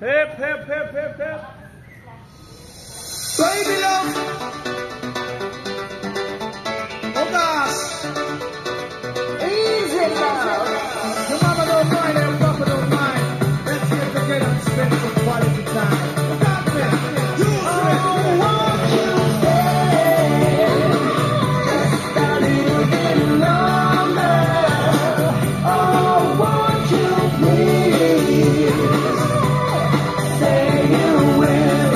Hip, hip, hip, hip, hip. Baby love. Oh gosh. Easy love. Your mama don't mind, your papa don't mind. Let's get together and spend some quality time. Got me. Use me. Won't you stay just a little bit longer? Oh, won't you please say you will?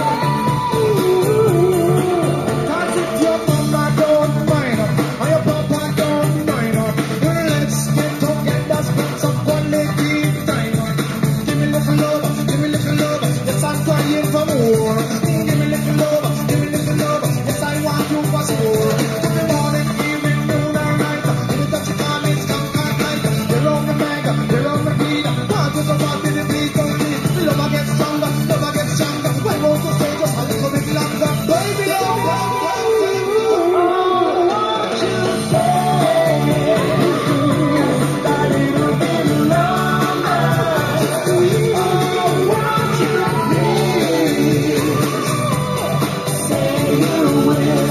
Cause if your mama don't mind, or your papa don't mind, let's get together, spend some quality time. Give me little love, give me little love. Yes, I'm crying for more. Give me little love, give me little love. Yes, I want you for sure. Every morning, evening, noon, or night. Anytime you call me, it's come at night. You're on the mega, you're on the beat. Part of the party, the beat don't need. Love I get stronger, love I get stronger. Why won't you stay just a little bit longer? Baby, love, love, love, love. Won't you stay just a little bit longer? Oh, won't you please say you will?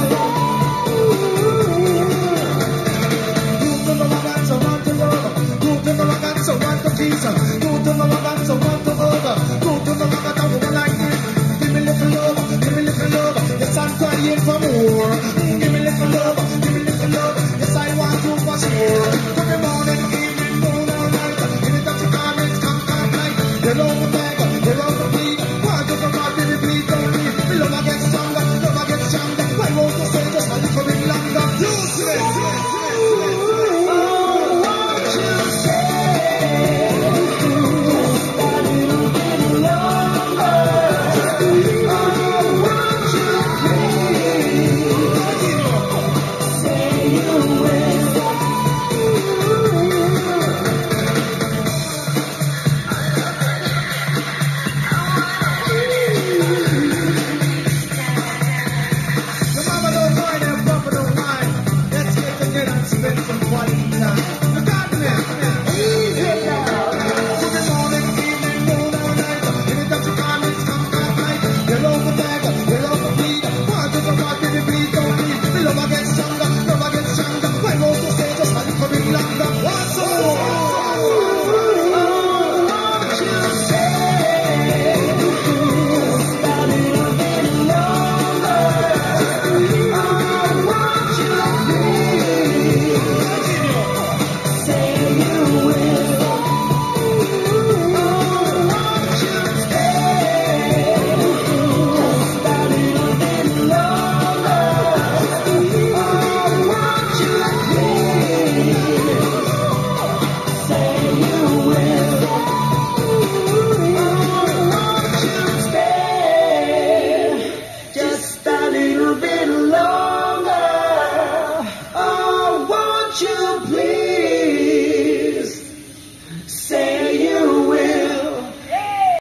Tú no me hagas so want to love. Tú no me hagas so want to kiss. Tú no me hagas so want to hug. Tú no me hagas a woman like this. Give me little love, give me little love. Yes, I'm crying for more. Give me little love, give me little love. Yes, I want you for sure. Every morning, evening, noon or night. Anytime you come, it's come at night. You're over